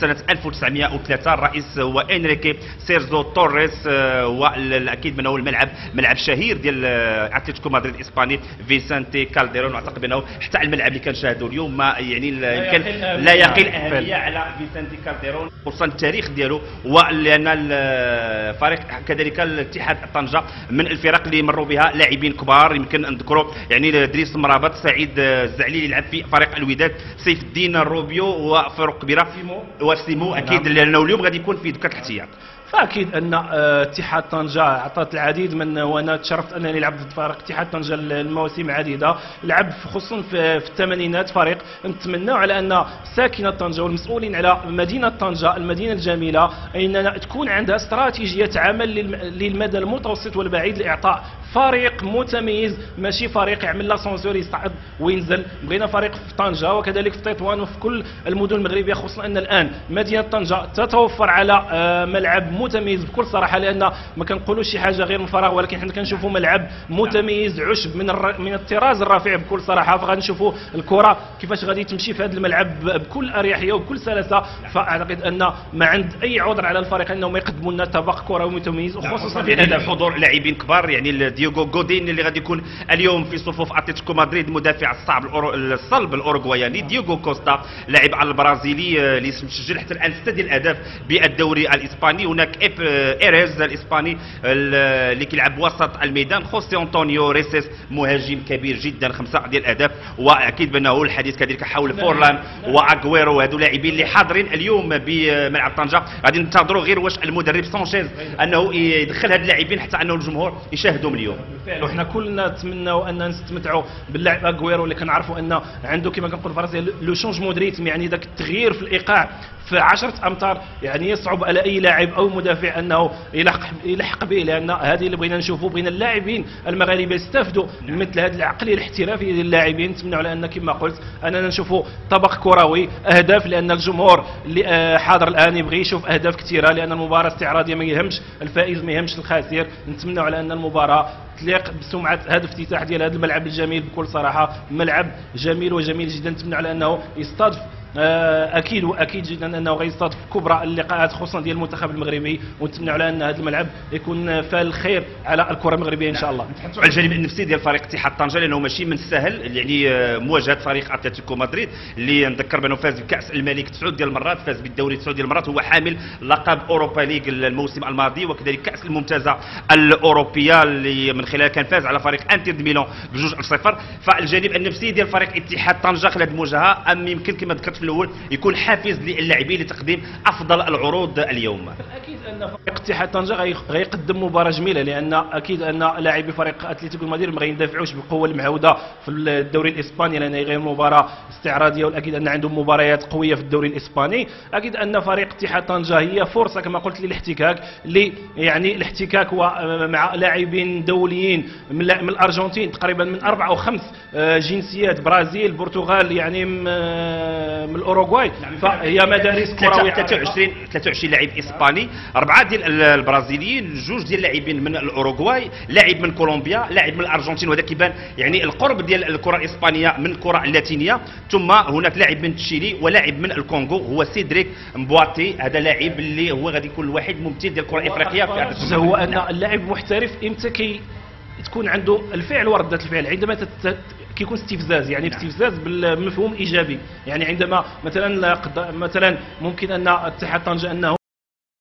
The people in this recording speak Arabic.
سنه 1903. الرئيس هو انريكي سيرزو توريس، والاكيد انه الملعب ملعب شهير ديال اتلتيكو مدريد الاسباني فيسنتي كالديرون. واعتقد بانه حتى الملعب اللي كنشاهدوا اليوم ما يعني يمكن لا يقل اهميه على فيسنتي كالديرون، خصوصا التاريخ ديالو، ولان الفريق كذلك الاتحاد طنجه من الفرق اللي مروا بها لاعبين كبار. يمكن نذكروا يعني دريس مرابط، سعيد الزعلي اللي لعب في فريق الوداد، سيف الدين الروبيو وفاروق كبيره وسيمو اكيد، لانه اليوم غادي يكون في دكه الاحتياط. فاكيد ان اتحاد طنجه عطات العديد من، وانا تشرفت انني لعبت ضد فريق اتحاد طنجه المواسم عديده، لعب خصوصا في الثمانينات فريق نتمناو على ان ساكنه طنجه والمسؤولين على مدينه طنجه المدينه الجميله اننا تكون عندها استراتيجيه عمل للمدى المتوسط والبعيد لاعطاء فريق متميز، ماشي فريق يعمل لاسونسور يصعد وينزل. بغينا فريق في طنجه وكذلك في تطوان وفي كل المدن المغربيه، خصوصا ان الان مدينه طنجه تتوفر على ملعب متميز بكل صراحه، لان ما كنقولوش شي حاجه غير من فراغ، ولكن حنا كنشوفوا ملعب متميز عشب من الطراز الرفيع بكل صراحه. فغادي نشوفوا الكره كيفاش غادي تمشي في هذا الملعب بكل اريحيه وبكل سلاسه. فاعتقد ان ما عند اي عذر على الفريق انهم يقدموا لنا طبق كروي متميز، وخصوصا في حضور لاعبين كبار، يعني ديوغو غودين اللي غادي يكون اليوم في صفوف اتلتيكو مدريد، المدافع الصلب الاوروغواياني، ديوغو كوستا لاعب البرازيلي اللي مسجل حتى الان 6 ديال الاهداف بالدوري الاسباني. هناك ايريز الاسباني اللي كيلعب وسط الميدان، خوسي انطونيو ريسيس مهاجم كبير جدا 5 ديال الاهداف. واكيد بانه الحديث كذلك حول فورلان واغويرو، هذو لاعبين اللي حاضرين اليوم بملعب طنجه. غادي ننتظروا غير واش المدرب سانشيز انه يدخل هاد اللاعبين حتى انه الجمهور يشاهدهم اليوم. بالفعل، وحنا كلنا نتمناو ان نستمتعوا باللاعب اغويرو اللي كنعرفوا انه عنده كما كنقول فرنسي لو شونجمون دريتم، يعني ذاك التغيير في الايقاع في 10 امتار، يعني يصعب على اي لاعب او مدافع انه يلحق به، لان هذه اللي بغينا نشوفوا. بغينا اللاعبين المغاربه يستافدوا من مثل هذه العقليه الاحترافيه ديال اللاعبين. نتمنوا على ان كما قلت اننا نشوفوا طبق كروي، اهداف، لان الجمهور اللي حاضر الان يبغي يشوف اهداف كثيره، لان المباراه استعراضيه ما يهمش الفائز ما يهمش الخاسر. نتمنوا على ان المباراه تليق بسمعه هذا الافتتاح ديال هذا الملعب الجميل. بكل صراحه ملعب جميل وجميل جدا. نتمنى على انه يستضيف اكيد واكيد جدا انه غيستضيف كبرى اللقاءات خصوصا ديال المنتخب المغربي، ونتمنى على ان هذا الملعب يكون فال الخير على الكره المغربيه ان شاء الله. نتحدثوا على الجانب النفسي ديال فريق اتحاد طنجه، لانه ماشي من السهل يعني مواجهه فريق اتلتيكو مدريد اللي نذكر بانه فاز بكاس الملك 9 ديال المرات، فاز بالدوري 9 ديال المرات، هو حامل لقب اوروبا ليغ الموسم الماضي، وكذلك كاس الممتازه الاوروبيه اللي من خلالها كان فاز على فريق انتر دي ميلان ب2-0. فالجانب النفسي ديال فريق اتحاد طنجه خلال هذه المواجهه ام يمكن كما ذكرت في الاول يكون حافز للاعبين لتقديم افضل العروض اليوم؟ اكيد ان فريق اتحاد طنجه غيقدم مباراه جميله، لان اكيد ان لاعبي فريق اتلتيكو مدريد ما غيندافعوش بالقوه المعهوده في الدوري الاسباني، لان غير مباراه استعراضيه، والاكيد ان عندهم مباريات قويه في الدوري الاسباني. اكيد ان فريق اتحاد طنجه هي فرصه كما قلت للاحتكاك، يعني الاحتكاك مع لاعبين دوليين من الارجنتين، تقريبا من 4 أو 5 جنسيات، برازيل، البرتغال، يعني من الاوروغواي. فهي مدارس كرويه 23 لاعب اسباني، 4 ديال البرازيليين، 2 ديال اللاعبين من الاوروغواي، لاعب من كولومبيا، لاعب من الارجنتين، وهذا كيبان يعني القرب ديال الكره الاسبانيه من الكره اللاتينيه. ثم هناك لاعب من تشيلي ولاعب من الكونغو هو سيدريك مبواتي، هذا لاعب اللي هو غادي يكون الوحيد ممثل ديال الكره الافريقيه في هذا. هو ان اللاعب محترف امتى تكون عنده الفعل وردة الفعل، عندما كيكون استفزاز، يعني استفزاز بالمفهوم ايجابي، يعني عندما مثلا ممكن ان اتحاد طنجه انه